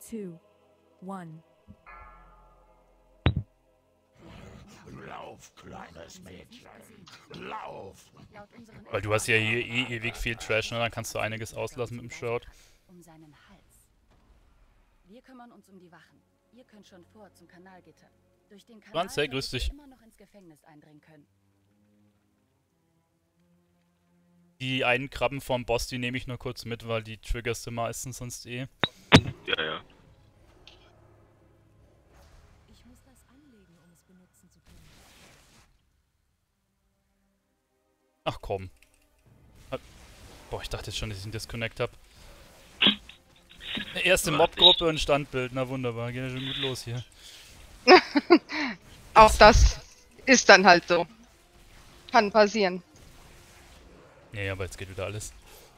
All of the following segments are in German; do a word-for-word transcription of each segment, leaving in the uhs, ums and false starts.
two, one. Lauf, kleines Mädchen, lauf! Weil du hast ja hier eh ewig viel Trash, ne? Dann kannst du einiges auslassen mit dem Shroud. Um seinen Hals. Wir kümmern uns um die Wachen. Ihr könnt schon vor zum Kanalgitter. Durch den Kanal Franz, hey, grüß solltet ihr dich. immer noch ins Gefängnis eindringen können. Die einen Krabben vom Boss, die nehme ich nur kurz mit, weil die triggerst du meistens sonst eh. Ja, ja. Ich muss das anlegen, um es benutzen zu können. Ach komm. Boah, ich dachte jetzt schon, dass ich einen Disconnect hab. Eine erste Mobgruppe und Standbild, na wunderbar, geht ja schon gut los hier. Auch das ist dann halt so. Kann passieren. Nee, aber jetzt geht wieder alles.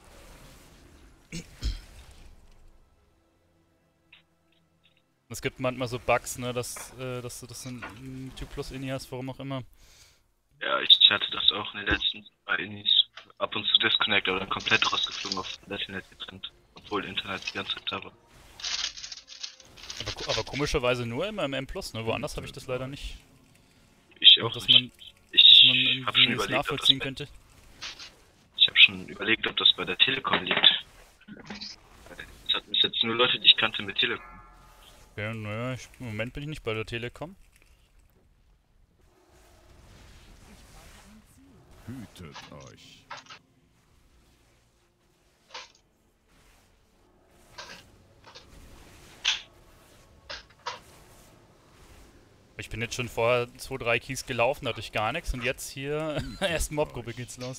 Es gibt manchmal so Bugs, ne, dass, äh, dass du das in YouTube Plus Ini hast, warum auch immer. Ja, ich hatte das auch in den letzten zwei Inis. Ab und zu Disconnect, aber dann komplett rausgeflogen auf Internet getrennt. Obwohl Internet die ganze Zeit da war. Aber, ko- aber komischerweise nur immer im M Plus, ne? Woanders habe ich das leider nicht. Ich auch Dass nicht. man, ich dass man hab irgendwie schon es überlegt, ob das nachvollziehen bei, könnte. ich habe schon überlegt, ob das bei der Telekom liegt. Es hatten bis jetzt nur Leute, die ich kannte mit Telekom. Ja, naja, ich, im Moment bin ich nicht bei der Telekom. Hütet euch. Ich bin jetzt schon vorher zwei, drei Keys gelaufen, da hatte ich gar nichts und jetzt hier erst Mobgruppe geht's los.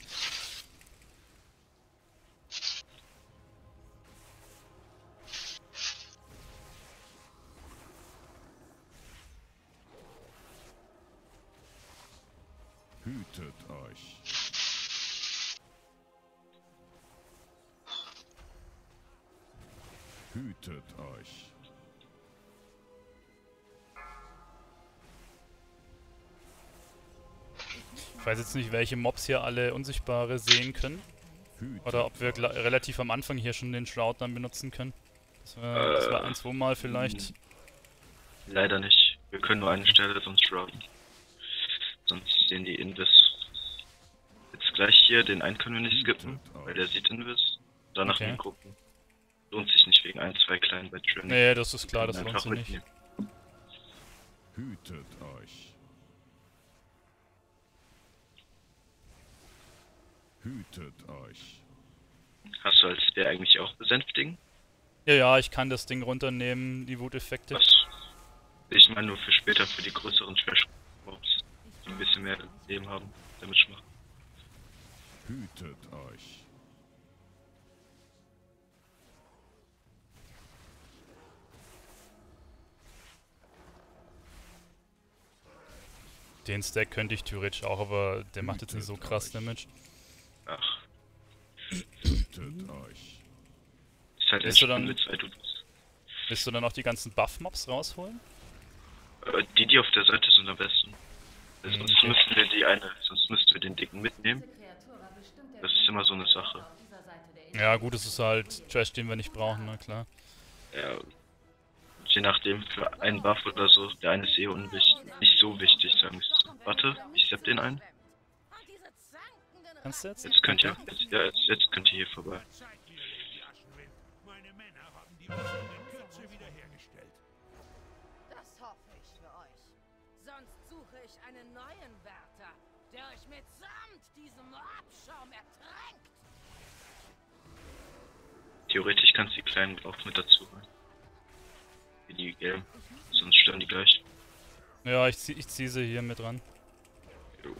Hütet euch. Hütet euch. Ich weiß jetzt nicht, welche Mobs hier alle Unsichtbare sehen können. Hütet Oder ob wir euch. gla- relativ am Anfang hier schon den Shroud dann benutzen können. Das war, das war Äh, ein, zwei Mal vielleicht. Leider nicht. Wir können nur eine Stelle sonst shrouden. Sonst sehen die Invis. Jetzt gleich hier, den einen können wir nicht skippen, weil der sieht Invis. Danach Okay. hingucken. Lohnt sich nicht wegen ein, zwei kleinen bei Training. Nee, das ist klar, das Können lohnt sich einfach nicht. mitnehmen. Hütet euch. Hütet euch. Hast du als der eigentlich auch besänftigen? Ja, ja, ich kann das Ding runternehmen, die Wuteffekte. Was? Ich meine nur für später, für die größeren Trash-Mobs, die ein bisschen mehr Leben haben, damit machen. Hütet euch. Den Stack könnte ich theoretisch auch, aber der macht jetzt nicht so krass Damage. Ach, Hütet euch. ist halt Bist du entspannt dann- mit zwei Dudes. Willst du dann auch die ganzen Buff-Mobs rausholen? Äh, Die, die auf der Seite sind am besten. Äh, Hm, Sonst okay. müssten wir die eine, sonst müssten wir den dicken mitnehmen. Das ist immer so eine Sache. Ja, gut, es ist halt Trash, den wir nicht brauchen, na klar. Ja, je nachdem, für einen Buff oder so, der eine ist eh unwichtig, nicht so wichtig, sagen wir es so. Warte, ich sepp den ein. Kannst du jetzt? Jetzt könnt ihr, jetzt, ja, jetzt, jetzt könnt ihr hier vorbei. Meine Männer haben die Waffen in Kürze wiederhergestellt. Das hoffe ich für euch. Sonst suche ich einen neuen Wärter, der euch mitsamt diesem Abschaum ertränkt. Theoretisch kannst du die kleinen auch mit dazu holen. Wie die gelben. Sonst stören die gleich. Ja, ich zieh, ich zieh sie hier mit ran. Jo.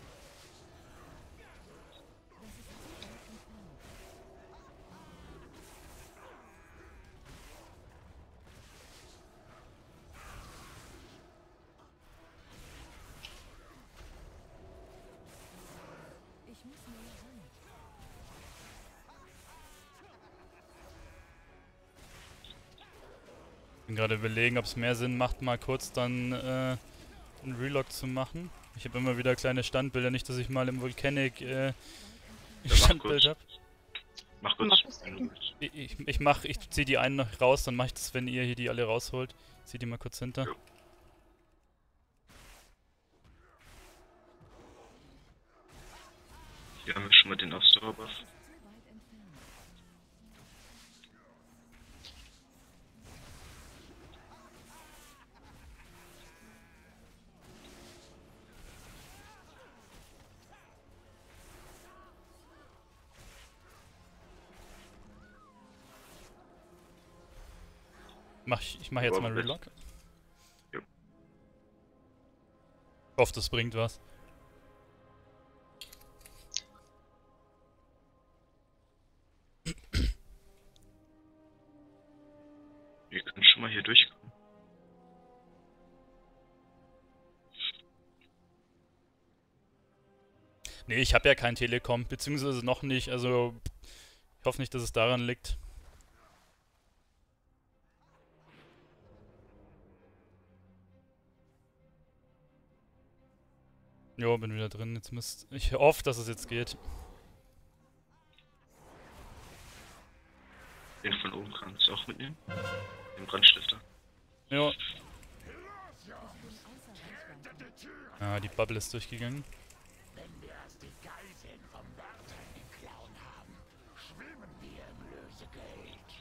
Ich muss näher ran. Bin gerade überlegen, ob es mehr Sinn macht, mal kurz dann äh, einen Relog zu machen. Ich habe immer wieder kleine Standbilder, nicht, dass ich mal im Volcanic äh, ein mach Standbild kurz. habe. Mach kurz, Mach es wenn du eben. willst. Ich, ich, ich mach, ich zieh die einen noch raus, dann mach ich das, wenn ihr hier die alle rausholt. Zieh die mal kurz hinter. Jo. Hier haben wir schon mal den Ausdauerbuff. Zu weit entfernt. Mach ich, ich mach jetzt Aber mal jetzt- Relock. Jo. Ich hoffe, das bringt was. Wir können schon mal hier durchkommen. Nee, ich habe ja kein Telekom, beziehungsweise noch nicht, also ich hoffe nicht, dass es daran liegt. Jo, bin wieder drin, jetzt müsst... Ich hoffe, dass es jetzt geht. Den von oben kannst du auch mitnehmen. Den Brandstifter. Jo. Ich bin außer Reichweite. Ah, die Bubble ist durchgegangen. Wenn wir erst die Geiseln vom Wärter in den Klauen haben, schwimmen wir im Lösegeld.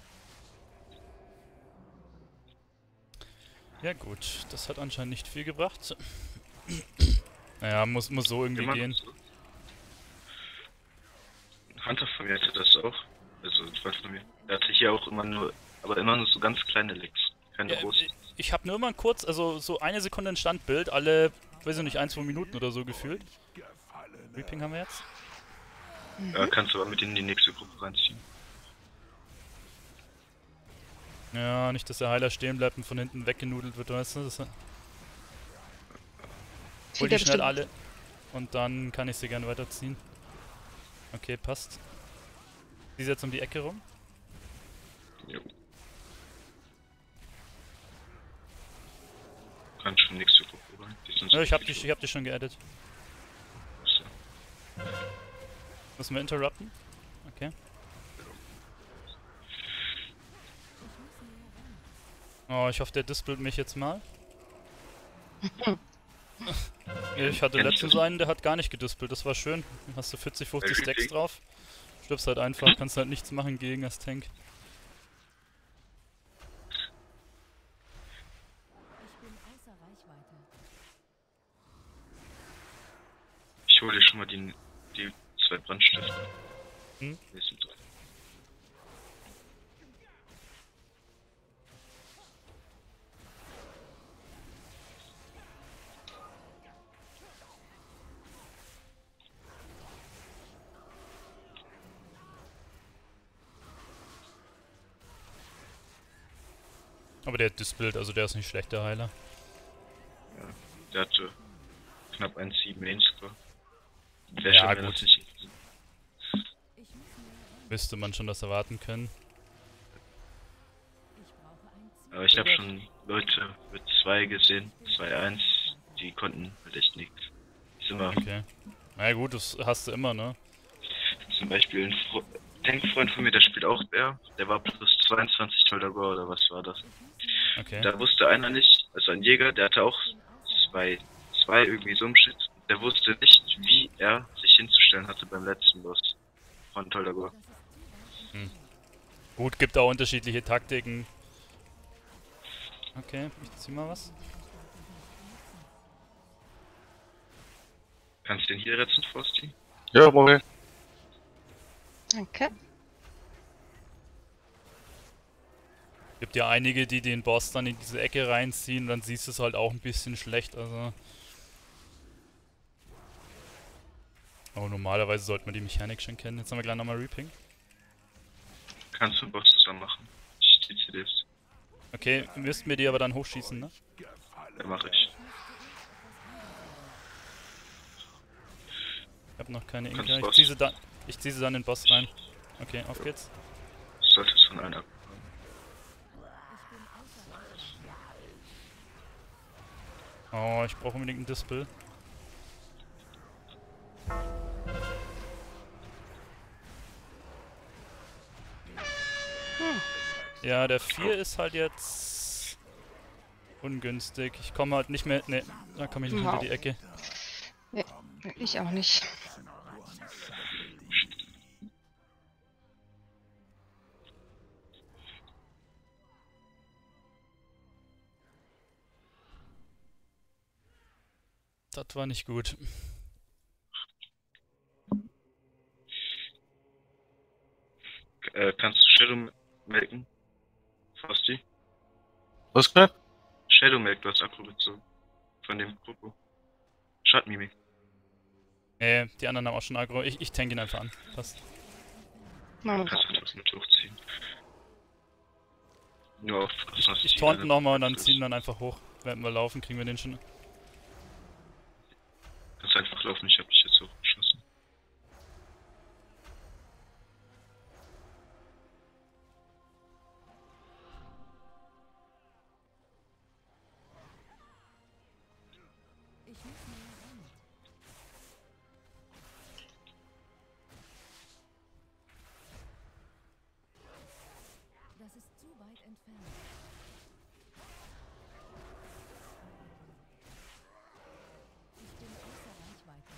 Ja gut, das hat anscheinend nicht viel gebracht. Naja, muss, muss so irgendwie Immer gehen. so. Ein Hunter von mir hatte das auch. Also ein Freund von mir. Der hatte hier auch immer nur, aber immer nur so ganz kleine Licks. Keine Ja, großen. ich- ich habe nur immer kurz, also so eine Sekunde ein Standbild, alle, weiß ich nicht, ein, zwei Minuten oder so gefühlt. Reaping haben wir jetzt. Da kannst du aber mit in die nächste Gruppe reinziehen. Ja, nicht, dass der Heiler stehen bleibt und von hinten weggenudelt wird, weißt du? Das, hol Zieht die er schnell bestimmt. alle. Und dann kann ich sie gerne weiterziehen. Okay, passt. Die ist jetzt um die Ecke rum. Jo. Kannst schon nächste Gruppe rein. Die sind Ja, so ich hab viele. die, ich hab die schon geaddet. So. Müssen wir interrupten? Okay. Oh, ich hoffe, der dispelt mich jetzt mal. Ich hatte Kenn ich letztens das? einen, der hat gar nicht gedispelt, das war schön. Hast du vierzig, fünfzig Welche Stacks Ding? drauf. Stirbst halt einfach, kannst halt nichts machen gegen das Tank. Ich bin außer Reichweite. Ich hole dir schon mal die, die zwei Brandstifte. Hm? Wir sind drin. Aber der dispelt, also der ist nicht schlecht, der Heiler. Ja. Der hatte knapp eins Komma sieben Main Score. Wäre Ja, schön, wenn gut. das nicht. Ich muss näher ran. Müsste man schon das erwarten können. Ich brauche ein Ziel. Aber ich habe schon Leute mit zwei gesehen, zwei eins, die konnten halt echt nichts. Ist immer Okay. Na ja, gut, das hast du immer, ne? zum Beispiel ein Fro Tankfreund von mir, der spielt auch Bär, der war plus zweiundzwanzig Tolldogo oder was war das? Okay. Da wusste einer nicht, also ein Jäger, der hatte auch zwei, zwei irgendwie so ein Shit, der wusste nicht, wie er sich hinzustellen hatte beim letzten Boss von Tolldogo. Das ist zu weit. Gut, gibt auch unterschiedliche Taktiken. Okay, ich zieh mal was. Kannst du den hier retten, Frosty? Jawohl. Danke. Gibt ja einige, die den Boss dann in diese Ecke reinziehen und dann siehst du es halt auch ein bisschen schlecht, also. Aber normalerweise sollte man die Mechanik schon kennen. Jetzt haben wir gleich nochmal Reaping. Kannst du Boss zusammen machen. Ich ziehe dir das. Okay, müssten wir die aber dann hochschießen, ne? Ja, mach ich. Ich hab noch keine Kannst Inka. Ich Boss. zieh sie dann. Ich zieh sie dann in den Boss rein. Okay, auf geht's. Solltest von einer abbekommen. Ich bin außer Reichweite. Oh, ich brauche unbedingt ein Dispel. Ja, der vier ist halt jetzt ungünstig. Ich komme halt nicht mehr... Ne, da komme ich nicht hinter die Ecke. Nee, ich auch nicht. Das war nicht gut. Äh, kannst du Shadow melken? Frosty? Was gerade? Shadow Milk, du hast Akku gezogen. Von dem Popo. Schadmimik. Nee, die anderen haben auch schon Aggro. Ich, ich tank ihn einfach an. Passt. Machen wir Kannst du einfach mit hochziehen. Nur auf Frosty. Ich taunten nochmal und dann ziehen dann einfach hoch. Wenn wir laufen, kriegen wir den schon. Kannst einfach laufen, ich hab dich jetzt hochgeschossen. Ich muss näher ran. Das ist zu weit entfernt. Ich bin außer Reichweite.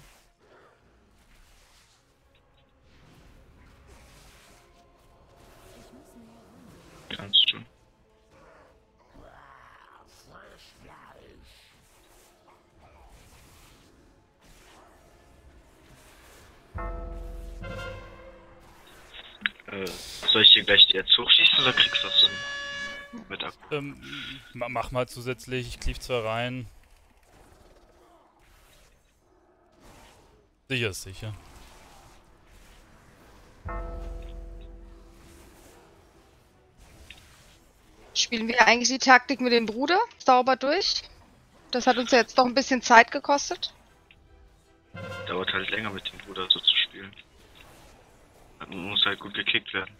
Ich muss näher ran. Kannst schon. Frischfleisch. Äh, soll ich dir gleich die jetzt hochschießen oder kriegst du das so mit Akku? Ähm, ma- mach mal zusätzlich. Ich klief zwar rein. Sicher ist sicher. Spielen wir eigentlich die Taktik mit dem Bruder sauber durch? Das hat uns ja jetzt doch ein bisschen Zeit gekostet. Dauert halt länger mit dem Bruder so zu spielen. Man muss halt gut gekickt werden.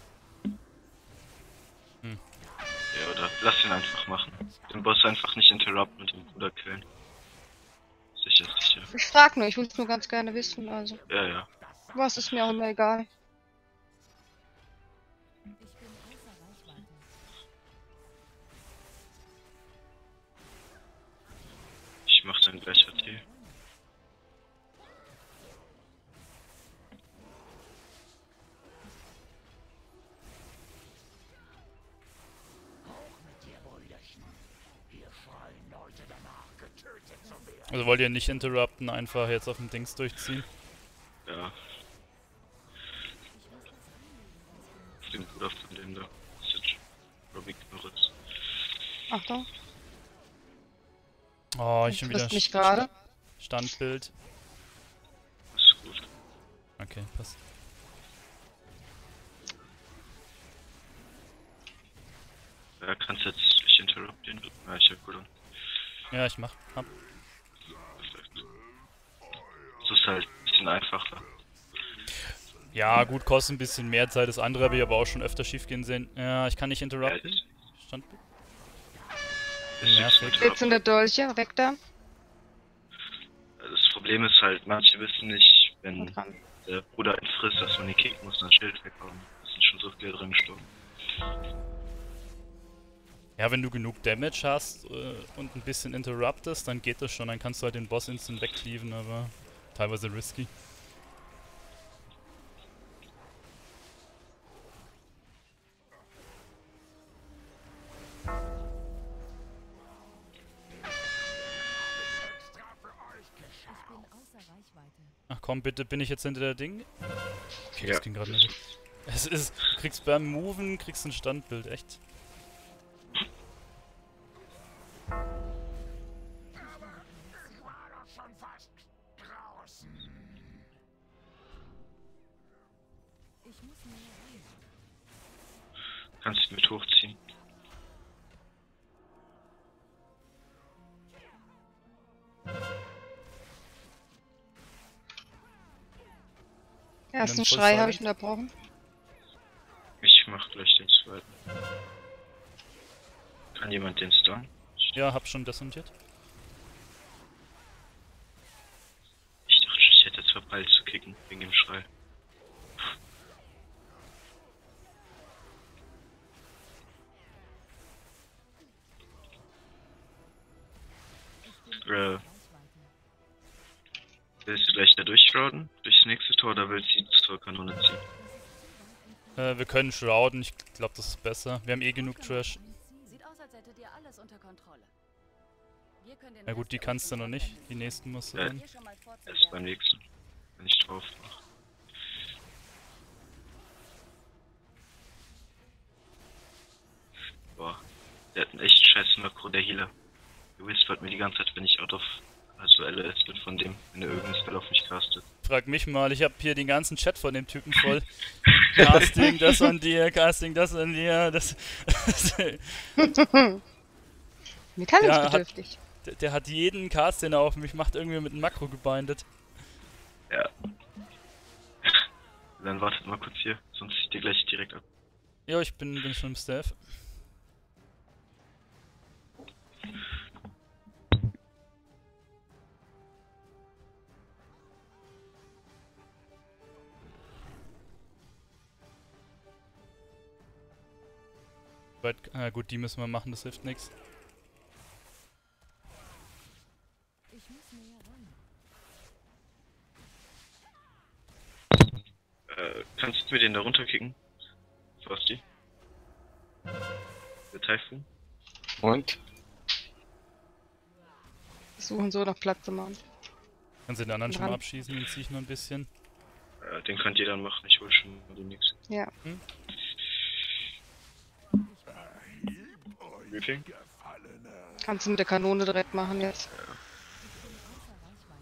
Hm. Ja, oder lass ihn einfach machen. Den Boss einfach nicht interrupten und den Bruder killen. Sicher, sicher. Ich frag nur, ich will es nur ganz gerne wissen, also. Ja, ja. Was ist mir auch immer egal. Ich bin außer Reichweite. Ich mach dann gleich H T. Hoch mit dir, Brüderchen. Hier schreien Leute danach, getötet zu werden. Also wollt ihr nicht interrupten, einfach jetzt auf dem Dings durchziehen? Ja. Den Bruder von dem da. Das ist jetzt Robbie Norris. Achtung, Oh, ich schon wieder frisst mich gerade. Standbild. Ist gut. Okay, passt. Ja, kannst jetzt ich interrupten. Ja, ich hab gut an. Ja, ich mach. Hab. Perfekt. Das ist halt ein bisschen einfacher. Ja, gut, kostet ein bisschen mehr Zeit. Das andere habe ich aber auch schon öfter schief gehen sehen. Ja, ich kann nicht Ja, interrupten. das Standbild. ist Nervig. jetzt Blitzende Dolche, weg da. Das Problem ist halt, manche wissen nicht, wenn Und ran. der Bruder ihn frisst, dass man ihn kicken muss, dann Schild wegkommen. Es sind schon so viele drin gestorben. Ja, wenn du genug Damage hast äh, und ein bisschen interruptest, dann geht das schon. Dann kannst du halt den Boss instant wegcleaven, aber teilweise risky. Extra für euch Ich geschafft. bin außer Reichweite. Ach komm, bitte, bin ich jetzt hinter der Ding? Okay, Ja. das ging gerade nicht. Es ist, du kriegst beim Moven, kriegst ein Standbild, echt. Ich war doch schon fast draußen. Ich muss näher ran. Kannst ihn mit hochziehen. Ersten Nimm Full Schrei habe ich Silent. unterbrochen. Ich mach gleich den zweiten. Kann jemand den Stun? Ja, hab schon desontiert. Ich dachte, ich hätte jetzt verpeilt zu kicken, wegen dem Schrei. Bruh. Willst du gleich da durchshrouden? Durchs nächste Tor oder willst du zur Kanone ziehen? Äh, wir können shrouden, ich glaube, das ist besser. Wir haben eh genug Trash. Sieht aus, als hättet ihr alles unter Kontrolle. Wir können den Na gut, Rest die der kannst du noch Rüstung nicht. aufwenden. Die nächsten musst du Ja. dann. Hier schon mal vorzuwerfen. Erst beim nächsten. Wenn ich drauf mache. Boah. Der hat einen echt scheiß Makro, der Healer. Der whispert mir die ganze Zeit, wenn ich out of... Also L S bin von dem, wenn er irgendein Spell auf mich castet. Frag mich mal, ich habe hier den ganzen Chat von dem Typen voll. Casting das an dir, Casting das an dir, das... Mitteilungsbedürftig. der, der hat jeden Cast, den er auf mich macht, irgendwie mit einem Makro gebindet. Ja. Dann wartet mal kurz hier, sonst zieht ihr gleich direkt ab. Jo, ich bin, bin schon im Staff. Weit, ah gut, die müssen wir machen, das hilft nichts. Ich muss näher ran. Äh, kannst du mir den da runterkicken? Frosty? Der Typhoon? Und? Versuchen so noch Platz zu machen. Kannst du den anderen schon mal Dran. abschießen, den ziehe ich noch ein bisschen. Äh, den könnt ihr dann machen, ich hol schon mal den nächsten. Ja. Briefing? Kannst du mit der Kanone direkt machen jetzt. Außer Reichweite.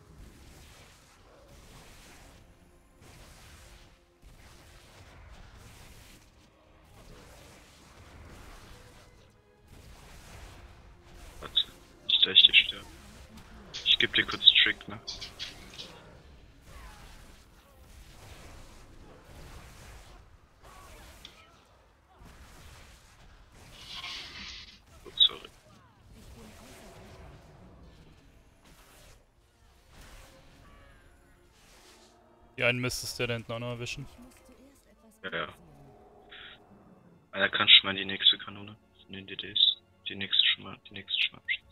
Warte, nicht gleich hier sterben. Ich geb dir kurz Trick, ne? Oh, sorry. Die einen müsstest du ja da hinten auch noch erwischen. Ich muss zuerst etwas Ja, ja. organisieren. Einer kann schon mal in die nächste Kanone von den D Ds. Die nächste schon mal, die nächste schon mal abschießen.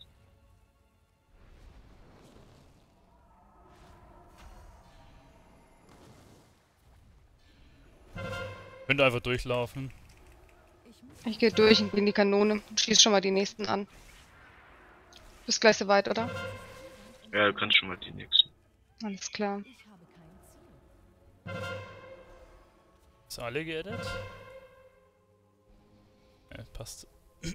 Könnt einfach durchlaufen. Ich muss Ich gehe durch und bin die Kanone. Schieß schon mal die nächsten an. Bist gleich soweit, oder? Ja, du kannst schon mal die nächsten. Alles klar. Ich habe kein Ziel. Ist alle geaddet? Ja, passt.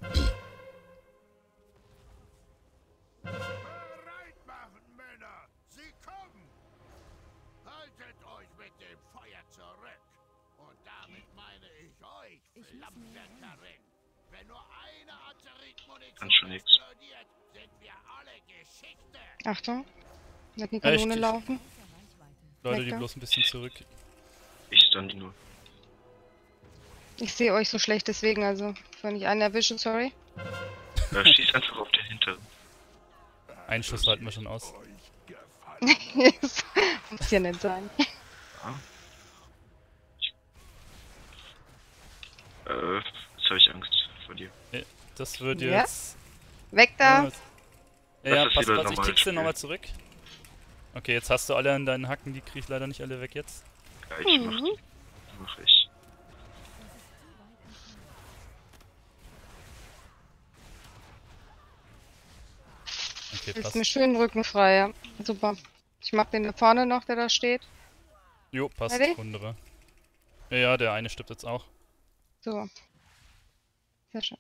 Bereit machen, Männer! Sie kommen! Haltet euch mit dem Feuer zurück! Und damit meine ich euch, Ich muss Flammenwerkerin! Wenn nur eine Azerit-Munition Kann schon nix. explodiert, sind wir alle Geschichte! Achtung. Wird die Echt? Kanone Ich- laufen. Außer Reichweite. Leute, die Lecker. bloß ein bisschen zurück. Ich stand die nur. Ich sehe euch so schlecht, deswegen also, wenn ich einen erwische, sorry. Ja, schieß einfach auf den hinteren. Einen Schuss halten wir schon aus. Yes. Muss ja nicht sein. Äh, jetzt habe ich Angst vor dir. Das wird Ja. jetzt... Weg da! Ja, Das ja ist pass, wieder pass, ich normales krieg's dir Spiel. nochmal zurück. Okay, jetzt hast du alle an deinen Hacken, die krieg ich leider nicht alle weg jetzt. Ja, ich mach, Mhm. mach ich. Okay, Ist passt. mir schön Rücken frei, ja. Super. Ich mag den da vorne noch, der da steht. Jo, passt, Ready? wunderbar. Ja, ja, der eine stirbt jetzt auch. So. Sehr schön.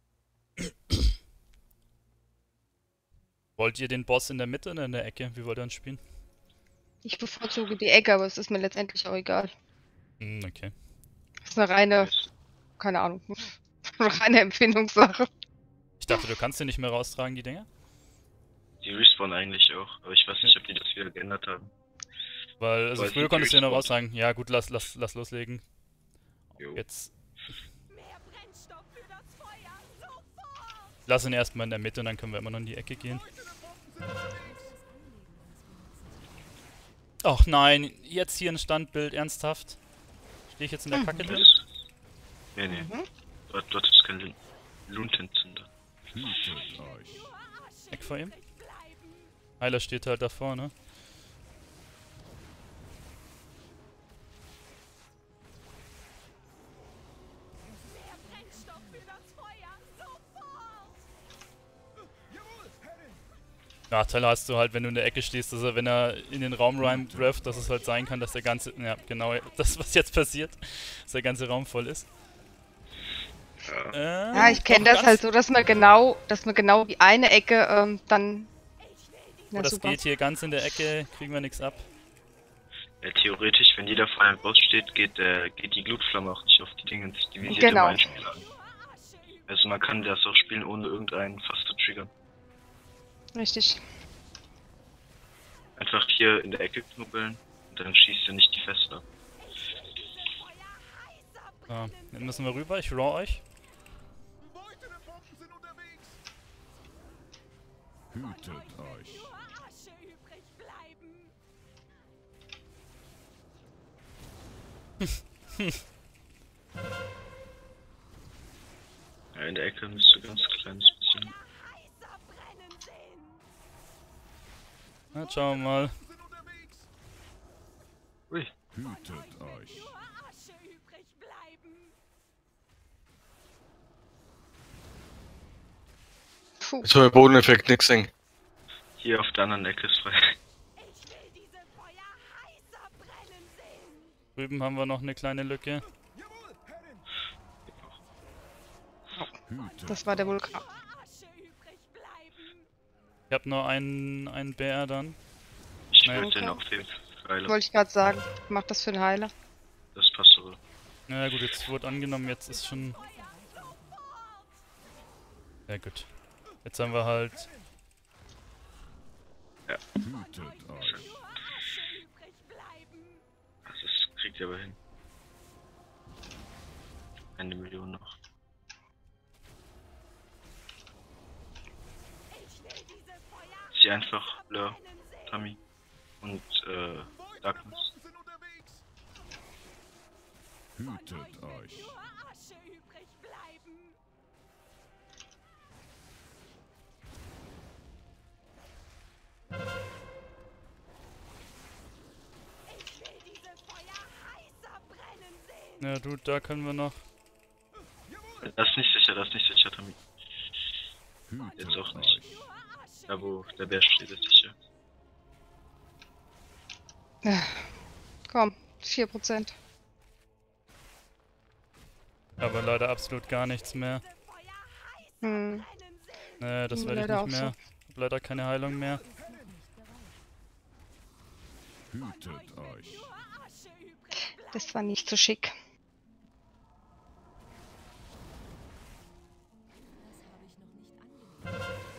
Wollt ihr den Boss in der Mitte oder in der Ecke? Wie wollt ihr ihn spielen? Ich bevorzuge die Ecke, aber es ist mir letztendlich auch egal. Hm, okay. Das ist eine reine, keine Ahnung, eine reine Empfindungssache. Ich dachte, du kannst den nicht mehr raustragen, die Dinger? Die respawnen eigentlich auch, aber ich weiß nicht, ob die das wieder geändert haben. Weil, also Weil früher die konntest du ja noch respawn. raussagen, ja gut, lass, lass, lass loslegen. Jo. Jetzt Mehr Brennstoff für das Feuer! Sofort! lass ihn erstmal in der Mitte und dann können wir immer noch in die Ecke gehen. Ach nein, jetzt hier ein Standbild, ernsthaft? Stehe ich jetzt in der Kacke drin? Was? Nee, nee. Dort, dort ist kein Luntenzünder. Hütet euch. Weg vor ihm? Bleiben! Heiler steht halt da vorne. Mehr Brennstoff für das Feuer! Sofort! Nachteil hast du halt, wenn du in der Ecke stehst, dass er, wenn er in den Raum reinwirft, dass es halt sein kann, dass der ganze, ja genau, das was jetzt passiert, dass der ganze Raum voll ist. Ja. Äh, Ja, ich kenne doch das ganz- halt so, dass man genau, dass man genau die eine Ecke ähm, dann. Oh, Ja, das super. geht hier ganz in der Ecke, kriegen wir nichts ab. Ja, theoretisch, wenn jeder vor einem Boss steht, geht, der, geht die Glutflamme auch nicht auf die Dinge. Die visiert Genau. immer einen Spieler an. Also man kann das auch spielen, ohne irgendeinen fast zu triggern. Richtig. Einfach hier in der Ecke knubbeln und dann schießt er nicht die Feste ab. So, dann müssen wir rüber, ich raw euch. Hütet euch. Nur Asche übrig bleiben! Ja, in der Ecke müsste ganz kleines bisschen. Heißer brennen sehen! Na, schauen wir mal. Ui, Hütet euch. Nur Asche übrig bleiben! Puh. Jetzt haben wir Bodeneffekt nix singen. hier auf der anderen Ecke ist frei. Ich will diese Feuer heißer brennen sehen! Drüben haben wir noch eine kleine Lücke. Hütet Das war der Vulkan. Nur Asche übrig bleiben! Ich habe nur einen, einen Bär dann. Ich Nein. würde den aufheben. Geil. Wollte ich gerade sagen. Mach das für den Heiler. Das passt aber. Na gut, jetzt wurde angenommen, jetzt ist schon... Ja gut. Jetzt haben wir halt... Hütet euch. Nur Asche übrig bleiben! Also das kriegt ihr aber hin. Eine Million noch. Ich will diese Feuer Zieh einfach Blur, brennen sehen! Tammy und äh, Darkness. Hütet euch. Nur Asche übrig bleiben! Ich will diese Feuer heißer brennen sehen! Ja du, da können wir noch... Das ist nicht sicher, das ist nicht sicher, Tammy. Hütet Jetzt auch euch. nicht. Nur Asche Da wo der Bär steht, ist sicher. Komm, vier Prozent. Aber leider absolut gar nichts mehr. diese Feuer heißer Hm. brennen sehen! Nee, das Hm, werde ich leider nicht auch mehr. Hab leider keine Heilung mehr. Hütet euch. Nur Asche übrig bleiben! Das war nicht so schick. Das habe ich noch nicht angenommen.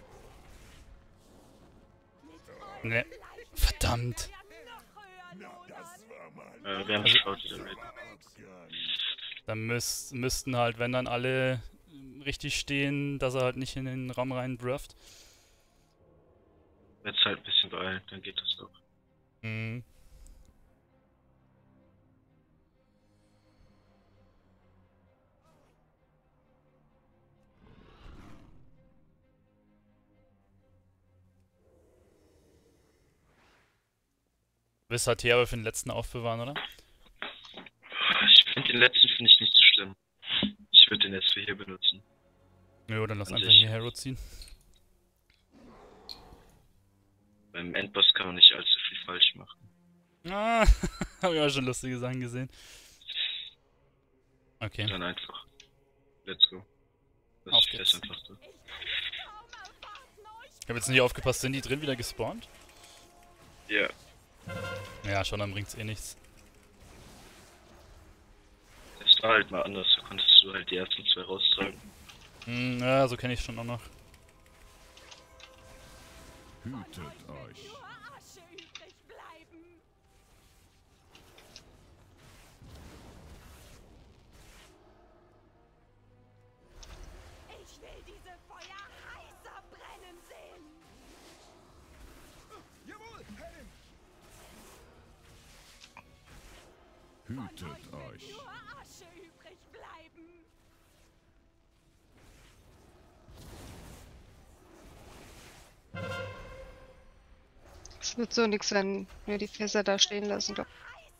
Nee. Verdammt. Äh, wir haben Also- geschaut, wieder Raid. Dann müß, müssten halt, wenn dann alle richtig stehen, dass er halt nicht in den Raum rein wirft. Jetzt halt ein bisschen beeilen, dann geht das doch. Mhm. Willst halt hier aber für den letzten aufbewahren, oder? Ich finde den letzten finde ich nicht so schlimm. Ich würde den jetzt für hier benutzen. Nö, dann lass An einfach sich. hier Hero ziehen. Beim Endboss kann man nicht allzu viel falsch machen. Ah, hab ich auch schon lustige Sachen gesehen. Okay. Dann einfach. Let's go. Das Auf ist geht's. fest einfach so. Ich hab jetzt nicht aufgepasst, sind die drin wieder gespawnt? Ja. Ja, schon, dann bringt's eh nichts. Es war halt mal anders, da konntest du halt die ersten zwei raustragen. Hm, ja, so kenne ich schon auch noch. Hütet euch. Nur Asche übrig bleiben! Ich will diese Feuer heißer brennen sehen! Hütet euch. Nur Asche übrig bleiben! Es wird so nichts, wenn wir die Fässer da stehen lassen. glaub-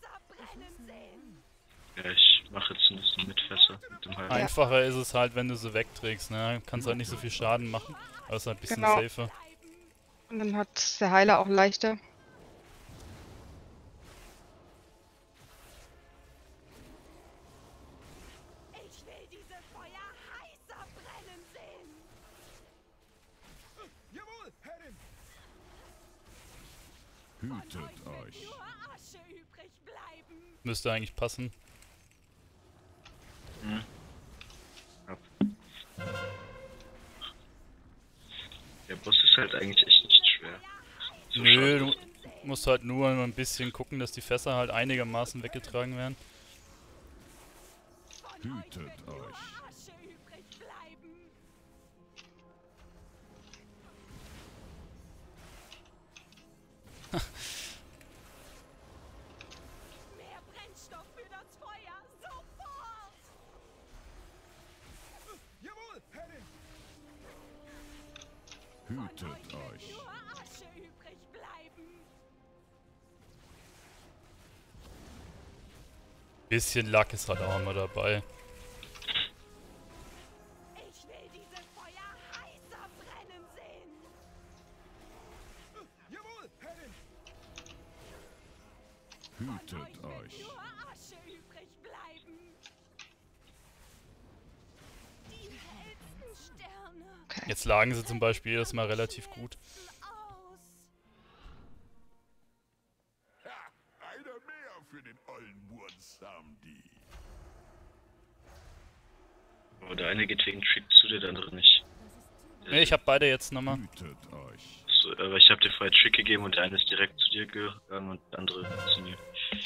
Ja, ich mache jetzt ein bisschen mit Fässer mit dem Heil. Einfacher ist es halt, wenn du sie wegträgst, ne? Kannst halt nicht so viel Schaden machen, aber es ist halt ein bisschen Genau. safer. Und dann hat der Heiler auch leichter. Ich will diese Feuer heißer brennen sehen. Jawohl, Herrin! Hütet euch. Nur Asche übrig bleiben. Müsste eigentlich passen. Hm. Ab. Der Boss ist halt eigentlich echt nicht schwer. So Nö, schade. du musst halt nur ein bisschen gucken, dass die Fässer halt einigermaßen weggetragen werden. Hütet euch. Asche übrig bleiben. Mehr Brennstoff für das Feuer. Sofort. Jawohl, Herrin! Hütet euch. Nur Asche übrig bleiben. Bisschen Lack ist halt auch immer dabei. Ich will diese Feuer heißer brennen sehen. Jawohl, Herrin! Hütet euch. Nur Asche übrig bleiben. Die hellsten Sterne. Okay. Jetzt lagen sie zum Beispiel jedes Mal relativ gut. Aus. Ha! Einer mehr für den ollen Murnsamdi. Aber der eine geht wegen Trick zu, der andere nicht. Ne, ich hab beide jetzt nochmal. Hütet euch. So, aber ich habe dir vorher Trick gegeben und der eine ist direkt zu dir gegangen und der andere zu mir.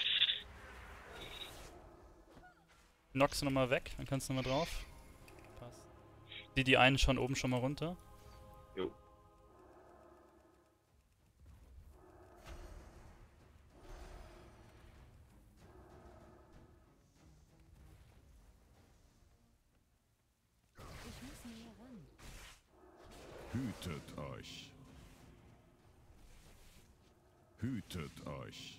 Nox nochmal weg, dann kannst du nochmal drauf. Passt. Die, die einen schon oben schon mal runter. Jo. Ich muss näher ran. Hütet euch. Hütet euch.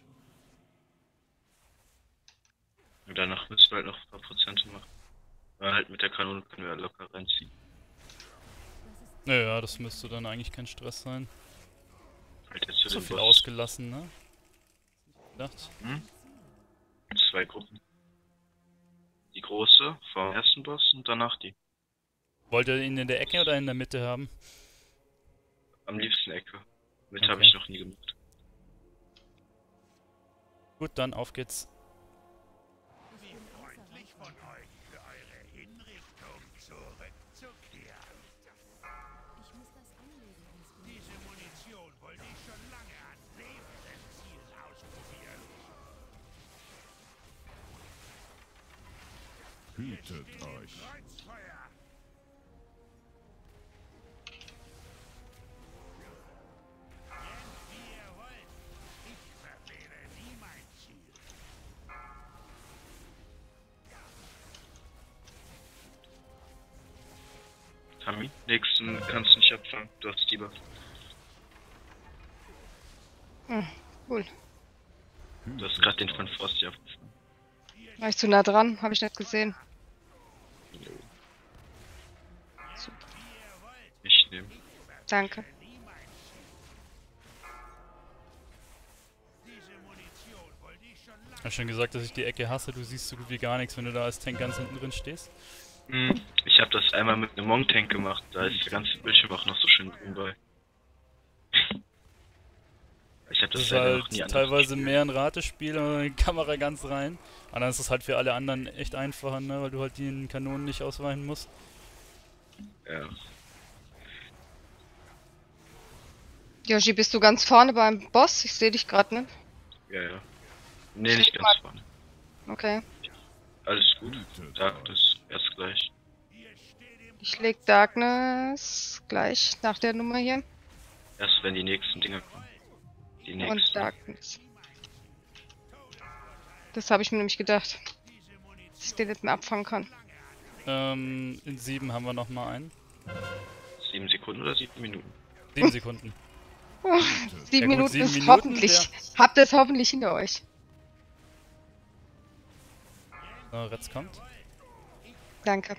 Und danach müssen wir halt noch ein paar Prozente machen. Weil halt mit der Kanone können wir locker reinziehen. Naja, das müsste dann eigentlich kein Stress sein. Halt jetzt für So den viel Boss. ausgelassen, ne? Gedacht. Hm? Zwei Gruppen. Die große vom ersten Boss und danach die. Wollt ihr ihn in der Ecke oder in der Mitte haben? Am liebsten Ecke. Mit Okay. habe ich noch nie gemacht. Gut, dann auf geht's. Wie freundlich von euch, für eure Hinrichtung zurückzukehren. Ich muss das Anlegen umswitchen. Diese Munition wollte ich schon lange an lebenden Zielen ausprobieren. Hütet euch. Kreuzfeuer! Nennt wie ihr wollt. Ich verfehle nie mein Ziel. Tami, nächsten kannst du nicht abfangen. Du hast die Buff. Hm, cool. Du hast gerade den von Frosty abgefangen. War ich zu nah dran? Habe ich nicht gesehen. Ich nehme. Danke. Diese Munition wollte ich schon Ich lange. hab schon gesagt, dass ich die Ecke hasse. Du siehst so gut wie gar nichts, wenn du da als Tank ganz hinten drin stehst. Hm, ich habe das einmal mit einem Monk-Tank gemacht. Da ist der ganze Bildschirm auch noch so schön grün bei. Ich habe Das das, ist leider halt noch nie anders teilweise gespielt. mehr ein Ratespiel und die Kamera ganz rein. Aber dann ist es halt für alle anderen echt einfacher, ne? Weil du halt den Kanonen nicht ausweichen musst. Ja. Yoshi, bist du ganz vorne beim Boss? Ich sehe dich gerade, ne? Ja, ja. Nee, nicht ganz vorne. Okay. Alles gut. Hütet Da, euch. das erst gleich. Ich leg Darkness gleich nach der Nummer hier. Erst wenn die nächsten Dinger kommen. Die Und nächsten. Darkness. Das habe ich mir nämlich gedacht. Dass ich den nicht mehr abfangen kann. Ähm, in sieben haben wir nochmal einen. Sieben Sekunden oder sieben Minuten? Sieben Sekunden. Hütet Sieben Ja gut, Minuten sieben ist Minuten, hoffentlich. Habt ihr es hoffentlich hinter euch. So, Retz kommt. Danke.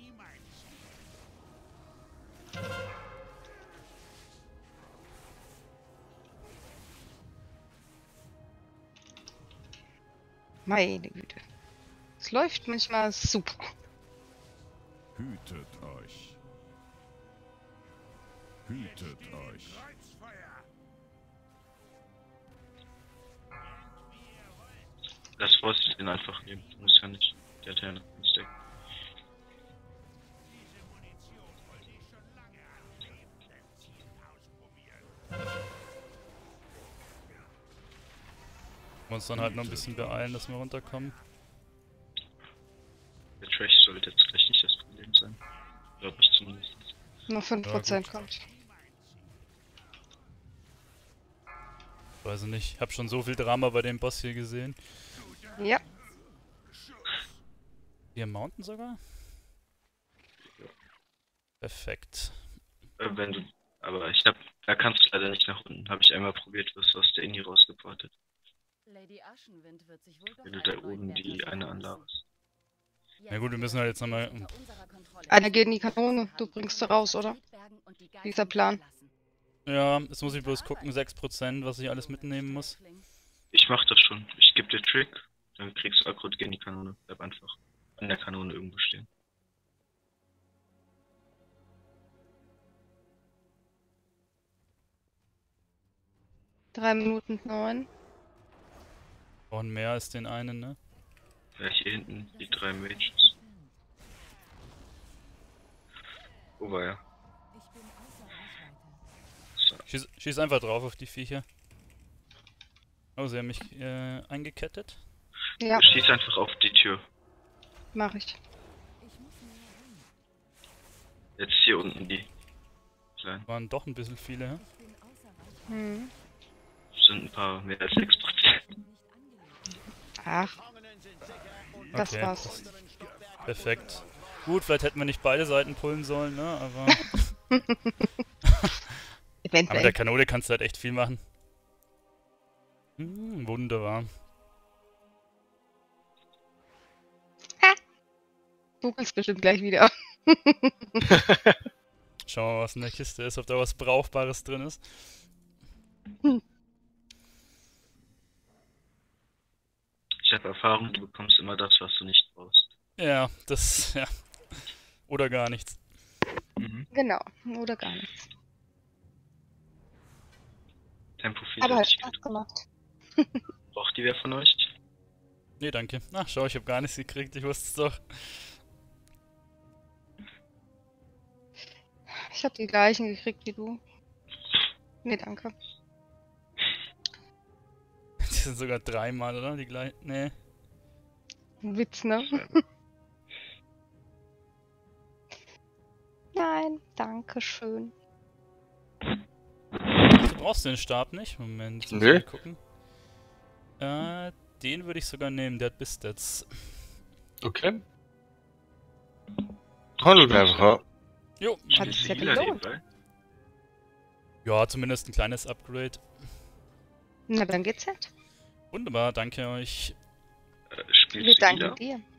Meine Güte. Es läuft manchmal super. Hütet euch. Hütet euch. Lass Forst den einfach nehmen. Du musst ja nicht. Der hat ja noch ein Stack. Wir uns dann halt noch ein bisschen beeilen, dass wir runterkommen. Der Trash sollte jetzt gleich nicht das Problem sein. Glaube ich zumindest. Nur fünf Prozent Ja, kommt. Weiß ich nicht. Ich hab schon so viel Drama bei dem Boss hier gesehen. Ja. Hier im Mountain sogar? Perfekt. Äh, wenn du. Aber ich hab. Da kannst du leider nicht nach unten. Habe ich einmal probiert, wirst du aus der Inni rausgeportet. Lady Aschenwind wird sich wohl doch Wenn du einen da oben neuen die Wärter eine suchen Anlage müssen. hast. Na gut, wir müssen halt jetzt nochmal- Unter unserer Kontrolle. Einer geht in die Kanone. Du bringst sie raus, oder? Und die Dieser Plan. Geiseln Ja, jetzt muss ich bloß gucken, sechs Prozent, was ich alles mitnehmen muss. Ich mach das schon. Ich geb dir Trick. Dann kriegst du Aggro gegen die Kanone. Bleib einfach an der Kanone irgendwo stehen. Drei Minuten neun. Brauchen mehr als den einen, ne? Ja, hier hinten die drei Mages. Wo war er? Ich bin außer Reichweite. So. Schieß, schieß einfach drauf auf die Viecher. Oh, sie haben mich äh, eingekettet. Ja, Schieß einfach auf die Tür. mach ich. Ich muss näher ran. Jetzt hier unten die kleinen. Waren doch ein bisschen viele, hä? Ich bin außer Reichweite. Hm. Sind ein paar mehr als sechs Prozent. Nicht angelegt. Ach, das Okay, war's. das- Perfekt. Gut, vielleicht hätten wir nicht beide Seiten pullen sollen, ne? Aber, aber mit der Eventuell. Kanone kannst du halt echt viel machen. Hm, wunderbar. Googelst bestimmt gleich wieder. Schauen wir mal, was in der Kiste ist, ob da was Brauchbares drin ist. Ich habe Erfahrung, du bekommst immer das, was du nicht brauchst. Ja, das, ja. Oder gar nichts. Mhm. Genau. Oder gar nichts. Tempo Aber hat Vielseitigkeit. Spaß gemacht. Braucht die wer von euch? Nee, danke. Ach, schau, ich habe gar nichts gekriegt, ich wusste es doch. Ich habe die gleichen gekriegt wie du. Nee, danke. Die sind sogar dreimal, oder? Die gleichen. Nee. Ein Witz, ne? Nein, danke schön. Du brauchst den Stab nicht. Moment, jetzt muss ich Nö. mal gucken. Äh, den würde ich sogar nehmen, der hat Bistats. Okay. Hallo, einfach. Jo. Hat sich ja Lila gelohnt. nebenbei. Ja, zumindest ein kleines Upgrade. Na, dann geht's halt. Wunderbar, danke euch. Äh, spielst Wir du danken Lila? dir.